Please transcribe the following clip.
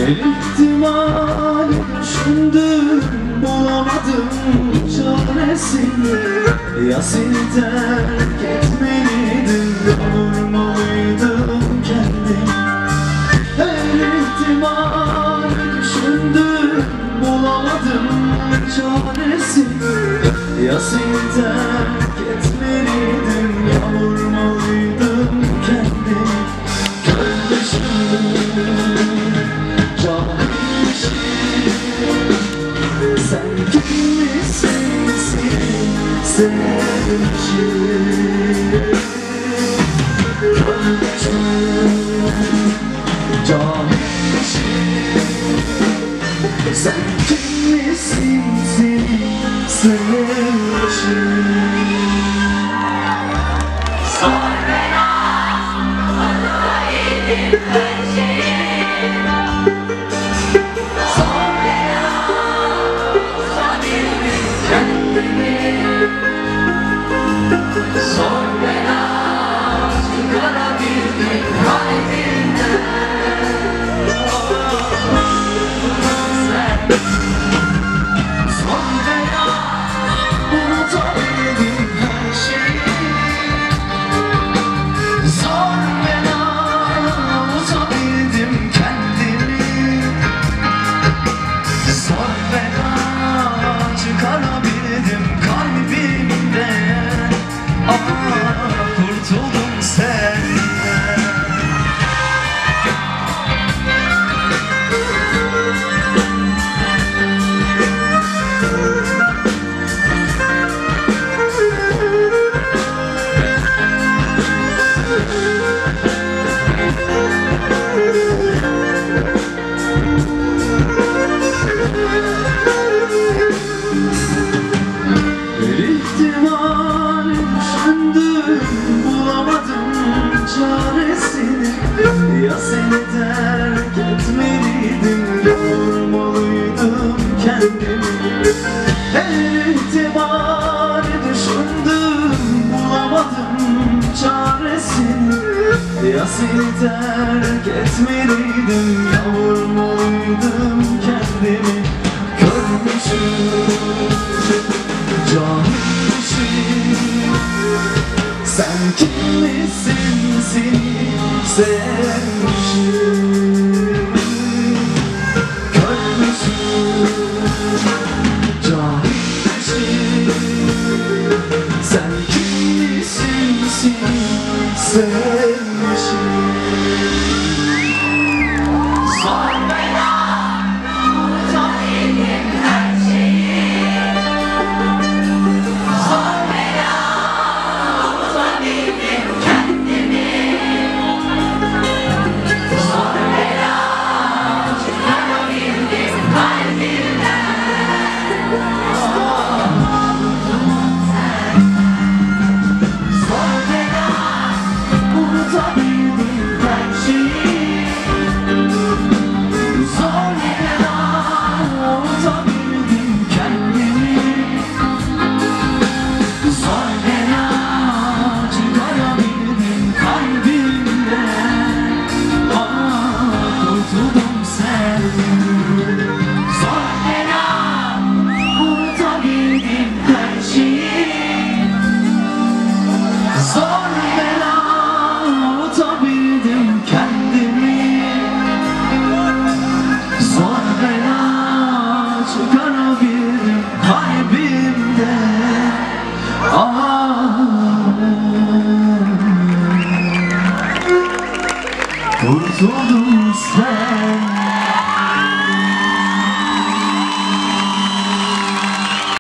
Bir ihtimal düşündüm, bulamadım çaresini. Ya seni terk etmeliydim, yormalıydım kendim. Her ihtimal düşündüm, bulamadım çaresini. Ya seni terk etmeliydim, yormalıydım kendim. Kardeşim, sen kimsin sevmişim? Cahilmişim, sen kimsin sevmişim? Sor bana, anlayayım her şeyi. Sor bana, çıkarabildim kalbimden. Sor bana, unutabildim her şeyi. Sor bana, unutabildim kendimi. Sor bana, çıkarabildim kalbimden. Kurtuldum senden. Bir ihtimal düşündüm, bulamadım çaresini. Ya seni terk etmeliydim, yormalıydım kendimi. Her ihtimal düşündüm, bulamadım çaresini. Ya seni terk etmeliydim, yormalıydım kendimi. Körmüşüm, cahilmişim, sen kimsin seni sevmişim. Körmüşüm, cahilmişim, sen kimsin seni sevmişim. Sor bana, unutabildim her şeyi. Sor bana, unutabildim kendimi. Sor bana, çıkarabildim kalbimden. Sor bana, unutabildim her şeyi. Sor bana, unutabildim kendimi. Sor bana, çıkarabildim kalbimden. Kurtuldum senden. Sor bana, unutabildim her şeyi. Sor bana, unutabildim kendimi. Sor bana, çıkarabildim kalbimden. Kurtuldum sen.